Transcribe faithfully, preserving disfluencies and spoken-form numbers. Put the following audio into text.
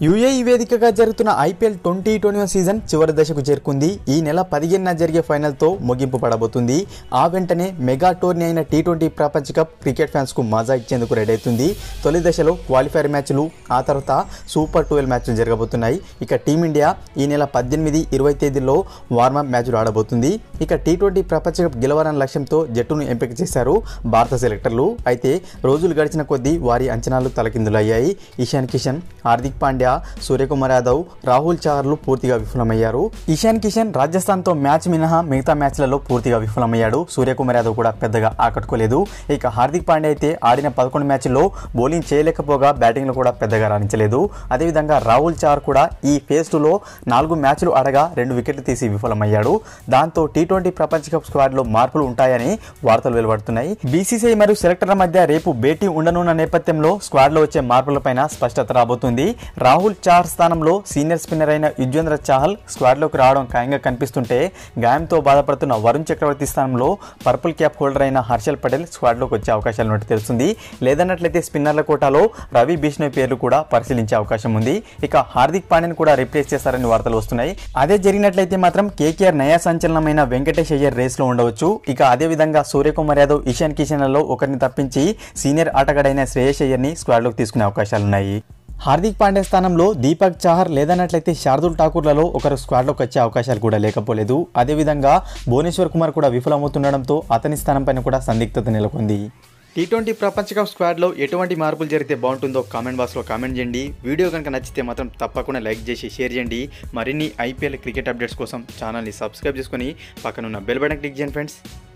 UAE వేదికగా జరుగుతున్న IPL twenty twenty one season చివరి దశకు చేరుకుంది. ఈ నెల పదిహేనున జరిగే ఫైనల్తో ముగింపు పడబోతుంది. ఆ వెంటనే మెగా టోర్నీ అయిన టీ ట్వంటీ ప్రపంచ కప్ క్రికెట్ ఫ్యాన్స్కు మజా ఇచ్చేందుకు రెడీ అవుతుంది. తొలి దశలో క్వాలిఫైర్ మ్యాచ్లు, ఆ తర్వాత సూపర్ ట్వెల్వ్ మ్యాచ్లు జరగబోతున్నాయి. ఇక టీమిండియా ఈ నెల పద్దెనిమిది ఇరవై తేదీల్లో వార్మప్ మ్యాచ్లు ఆడబోతుంది. ఇక టీ ట్వంటీ ప్రపంచ కప్ గెలవాలన్న లక్ష్యంతో జట్టును ఎంపిక చేశారు భారత సెలెక్టర్లు. అయితే రోజులు గడిచిన కొద్దీ వారి అంచనాలు తలకిందులయ్యాయి. ఇషాన్ కిషన్, హార్దిక్ పాండ్యా, సూర్యకుమార్ యాదవ్, రాహుల్ చహర్లు పూర్తిగా విఫలమయ్యారు. ఇషాన్ కిషన్ రాజస్థాన్తో మ్యాచ్ మినహా మిగతా మ్యాచ్లలో పూర్తిగా విఫలమయ్యాడు. సూర్యకుమార్ యాదవ్ కూడా పెద్దగా ఆకట్టుకోలేదు. ఇక హార్దిక్ పాండ్యా అయితే ఆడిన పదకొండు మ్యాచ్ల్లో బౌలింగ్ చేయలేకపోగా బ్యాటింగ్లో కూడా పెద్దగా రాణించలేదు. అదేవిధంగా రాహుల్ చహర్ కూడా ఈ ఫేజ్ టూలో నాలుగు మ్యాచ్లు ఆడగా రెండు వికెట్లు తీసి విఫలమయ్యాడు. దాంతో టీ ట్వంటీ ప్రపంచ కప్ స్క్వాడ్లో మార్పులు ఉంటాయని వార్తలు వెలువడుతున్నాయి. బీసీసీఐ మరియు సెలెక్టర్ల మధ్య రేపు భేటీ ఉండనున్న నేపథ్యంలో స్క్వాడ్లో వచ్చే మార్పులపైన స్పష్టత రాబోతుంది. రాహుల్ చహర్ స్థానంలో సీనియర్ స్పిన్నర్ అయిన యుజ్వేంద్ర చాహల్ స్క్వాడ్లోకి రావడం ఖాయంగా కనిపిస్తుంటే, గాయంతో బాధపడుతున్న వరుణ్ చక్రవర్తి స్థానంలో పర్పుల్ క్యాప్ హోల్డర్ అయిన హర్షల్ పటేల్ స్క్వాడ్లోకి వచ్చే అవకాశాలు ఉన్నట్టు తెలుస్తుంది. లేదన్నట్లయితే స్పిన్నర్ల కోటాలో రవి బిష్ణోయ్ పేర్లు కూడా పరిశీలించే అవకాశం ఉంది. ఇక హార్దిక్ పాండ్యాను కూడా రీప్లేస్ చేస్తారని వార్తలు వస్తున్నాయి. అదే జరిగినట్లయితే మాత్రం కేకేఆర్ నయా సంచలనమైన వెంకటేష్ అయ్యర్ రేస్లో ఉండవచ్చు. ఇక అదేవిధంగా సూర్యకుమార్ యాదవ్, ఇషాన్ కిషన్లలో ఒకరిని తప్పించి సీనియర్ ఆటగాడైన శ్రేయస్ అయ్యర్ని స్క్వాడ్లోకి తీసుకునే అవకాశాలున్నాయి. హార్దిక్ పాండ్యా స్థానంలో దీపక్ చాహర్ లేదన్నట్లయితే శార్దుల్ ఠాకూర్లలో ఒకరు స్క్వాడ్లోకి వచ్చే అవకాశాలు కూడా లేకపోలేదు. అదేవిధంగా భువనేశ్వర్ కుమార్ కూడా విఫలమవుతుండడంతో అతని స్థానంపైన కూడా సందిగ్ధత నెలకొంది. టీ ట్వంటీ ప్రపంచ కప్ స్క్వాడ్లో ఎటువంటి మార్పులు జరిగితే బాగుంటుందో కామెంట్ బాక్స్లో కామెంట్ చేయండి. వీడియో కనుక నచ్చితే మాత్రం తప్పకుండా లైక్ చేసి షేర్ చేయండి. మరిన్ని ఐపీఎల్ క్రికెట్ అప్డేట్స్ కోసం ఛానల్ని సబ్స్క్రైబ్ చేసుకొని పక్కనున్న బెల్ బటన్ క్లిక్ చేయండి ఫ్రెండ్స్.